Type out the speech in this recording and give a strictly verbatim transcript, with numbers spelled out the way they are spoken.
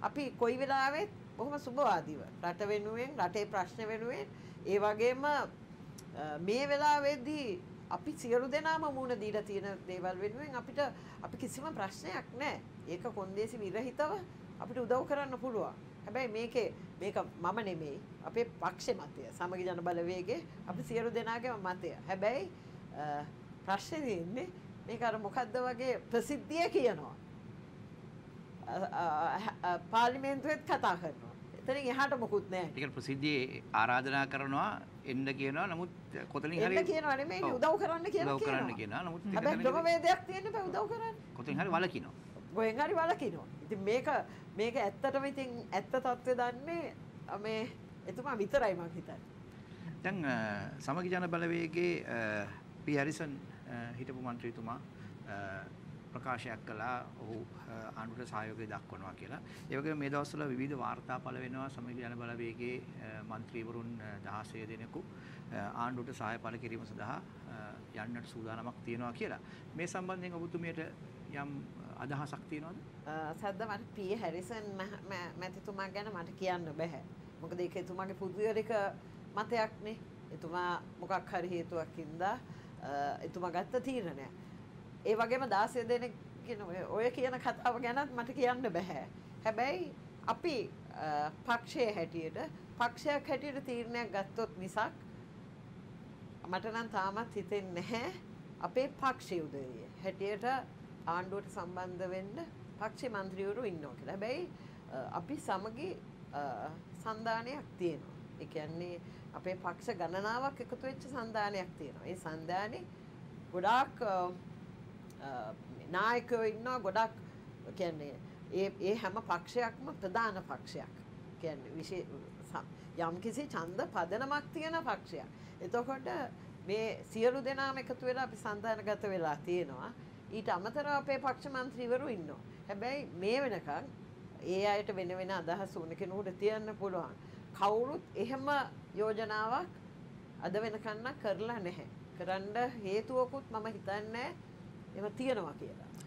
අපි කොයි වෙලාවෙත් බොහොම සුබවාදීව රට වෙනුවෙන් රටේ ප්‍රශ්න වෙනුවෙන් ඒ වගේම මේ වෙලාවේදී අපි සියලු දෙනාම මුණ දීලා තියෙන දේවල් වෙනුවෙන් අපිට අපි කිසිම ප්‍රශ්නයක් නැහැ. ඒක කොන්දේසි විරහිතව අපිට උදව් කරන්න පුළුවන්. හැබැයි මේකේ මේක මම නෙමෙයි අපේ පක්ෂේ මතය. සමගි ජන බලවේගයේ අපි සියලු දෙනාගේම මතය. හැබැයි ප්‍රශ්නේ ඉන්නේ මේක අර මොකද්ද වගේ ප්‍රසිද්ධිය කියනවා. පාර්ලිමේන්තුවේත් කතා කරනවා. එතනින් එහාට මොකුත් නැහැ. ඒ කියන්නේ ප්‍රසිද්ධියේ ආරාධනා කරනවා එන්න කියනවා. නමුත් කොතනින් හරි එන්න කියනවා නෙමෙයි උදව් කරන්න කියලා උදව් කරන්න කියනවා. නමුත් හැබැයි ක්‍රමවේදයක් තියෙන්න බෑ උදව් කරන්න. කොතනින් හරි වලකිනවා. ගොයෙන් හරි වලකිනවා. ඉතින් මේක මේක ඇත්තටම ඉතින් ඇත්ත තත්ත්වය දන්නේ මේ එතුමා විතරයි මම හිතන්නේ. දැන් සමගි ජන බලවේගයේ පී හැරිසන් හිටපු മന്ത്രിතුමා ප්‍රකාශයක් කළා ඔහු ආණ්ඩුවට සහයෝගය දක්වනවා කියලා. ඒ වගේම මේ දවස්වල විවිධ වාර්තා පළ වෙනවා සමගි ජන බලවේගයේ മന്ത്രിවරුන් දහසය දෙනෙකු ආණ්ඩුවට සහාය පළ කිරීම සඳහා යන්නට සූදානමක් තියෙනවා කියලා. මේ සම්බන්ධයෙන් ඔබතුමියට යම් අදහසක් තියෙනවද? සද්ද මට පී හැරිසන් මැතිතුමා ගැන මට කියන්න බෑ. මොකද ඒක එතුමාගේ පුදුලික මතයක් නේ. එතුමා මොකක් හරි හේතුවකින්ද එතුමා ගත්ත තීරණයක්. ඒ වගේම දාසය දෙනෙක් කියන ඔය කියන කතාව ගැනත් මට කියන්න බෑ. හැබැයි අපි පක්ෂයේ හැටියට පක්ෂයක් හැටියට තීරණයක් ගත්තොත් මිසක් මට නම් තාමත් හිතෙන්නේ නැහැ අපේ පක්ෂයේ උදවිය හැටියට ආණ්ඩුවට සම්බන්ධ වෙන්න පක්ෂේ മന്ത്രിවරු ඉන්නවා කියලා. හැබැයි අපි සමගි සන්ධානයක් තියෙනවා. ඒ කියන්නේ අපේ පක්ෂ ගණනාවක් එකතු වෙච්ච සන්ධානයක් තියෙනවා. ඒ සන්ධානේ ගොඩාක් නායකයෝ ඉන්නවා ගොඩක් කියන්නේ ඒ ඒ හැම පක්ෂයක්ම ප්‍රධාන පක්ෂයක්. කියන්නේ විශේෂ යම්කිසි ඡන්ද පදනමක් තියෙන පක්ෂයක්. එතකොට මේ සියලු දෙනාම එකතු වෙලා අපි සන්ධානගත වෙලා තියෙනවා. ඊට අමතරව අපේ පක්ෂ മന്ത്രിවරු ඉන්නවා. හැබැයි මේ වෙනකන් ඒ අයට වෙන වෙන අදහස් ඕන කෙනෙකුට තියන්න පුළුවන්. කවුරුත් එහෙම යෝජනාවක් අද වෙනකන් කරලා නැහැ. කරන්න හේතුවකුත් මම හිතන්නේ එහෙම තියනවා කියලා.